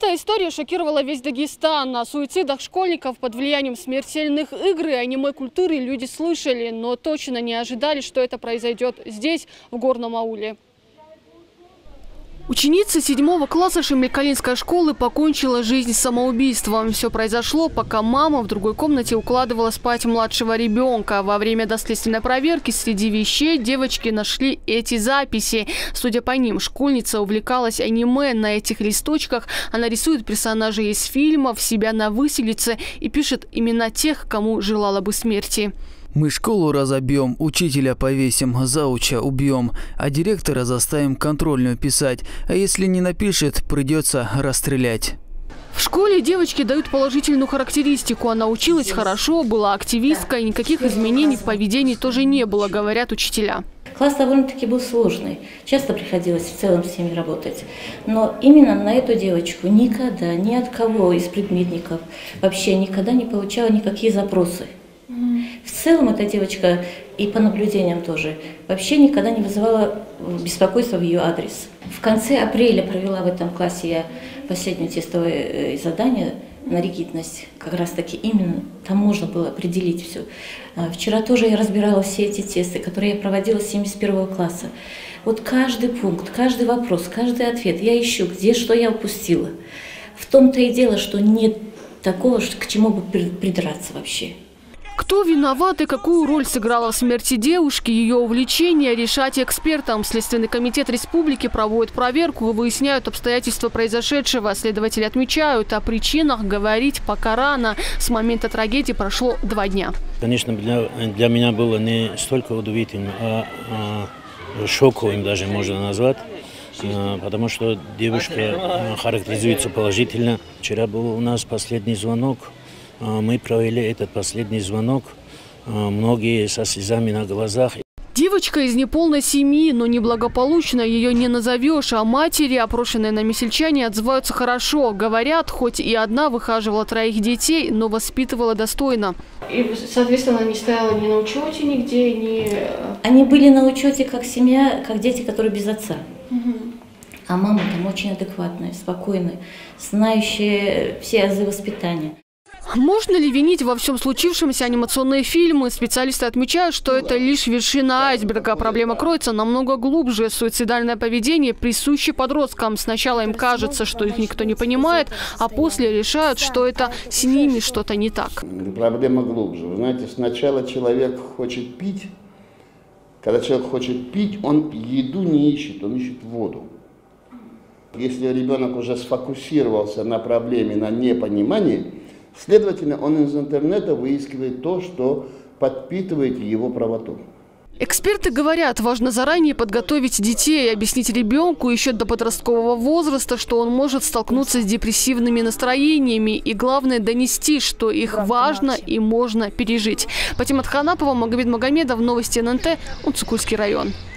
Эта история шокировала весь Дагестан. О суицидах школьников под влиянием смертельных игр и аниме-культуры люди слышали, но точно не ожидали, что это произойдет здесь, в Горном ауле. Ученица 7 класса Шемликалинской школы покончила жизнь самоубийством. Все произошло, пока мама в другой комнате укладывала спать младшего ребенка. Во время доследственной проверки среди вещей девочки нашли эти записи. Судя по ним, школьница увлекалась аниме. На этих листочках она рисует персонажей из фильмов, себя на виселице и пишет имена тех, кому желала бы смерти. Мы школу разобьем, учителя повесим, зауча убьем, а директора заставим контрольную писать. А если не напишет, придется расстрелять. В школе девочке дают положительную характеристику. Она училась хорошо, была активисткой, никаких изменений в поведении тоже не было, говорят учителя. Класс довольно-таки был сложный. Часто приходилось в целом с ними работать. Но именно на эту девочку никогда, ни от кого из предметников вообще никогда не получала никакие запросы. В целом эта девочка, и по наблюдениям тоже, вообще никогда не вызывала беспокойства в ее адрес. В конце апреля провела в этом классе я последнее тестовое задание на ригидность. Как раз таки именно там можно было определить все. Вчера тоже я разбирала все эти тесты, которые я проводила с 71 класса. Вот каждый пункт, каждый вопрос, каждый ответ я ищу, где что я упустила. В том-то и дело, что нет такого, к чему бы придраться вообще. Кто виноват и какую роль сыграла в смерти девушки, ее увлечение, решать экспертам. Следственный комитет республики проводит проверку и выясняют обстоятельства произошедшего. Следователи отмечают, о причинах говорить пока рано. С момента трагедии прошло 2 дня. Конечно, для меня было не столько удивительно, а шоковым даже можно назвать. Потому что девушка характеризуется положительно. Вчера был у нас последний звонок. Мы провели этот последний звонок, многие со слезами на глазах. Девочка из неполной семьи, но неблагополучно ее не назовешь. А матери, опрошенные нами сельчане, отзываются хорошо. Говорят, хоть и одна выхаживала 3 детей, но воспитывала достойно. И, соответственно, не стояла ни на учете нигде, ни... Они были на учете как семья, как дети, которые без отца. А мама там очень адекватная, спокойная, знающая все азы воспитания. Можно ли винить во всем случившемся анимационные фильмы? Специалисты отмечают, что это лишь вершина айсберга. Проблема кроется намного глубже. Суицидальное поведение присуще подросткам. Сначала им кажется, что их никто не понимает, а после решают, что это с ними что-то не так. Проблема глубже. Вы знаете, сначала человек хочет пить. Когда человек хочет пить, он еду не ищет, он ищет воду. Если ребенок уже сфокусировался на проблеме, на непонимании, следовательно, он из интернета выискивает то, что подпитывает его правоту. Эксперты говорят, важно заранее подготовить детей, объяснить ребенку еще до подросткового возраста, что он может столкнуться с депрессивными настроениями. И главное, донести, что их важно и можно пережить. Патимат Ханапова, Магомед Магомедов, новости ННТ, Уцукульский район.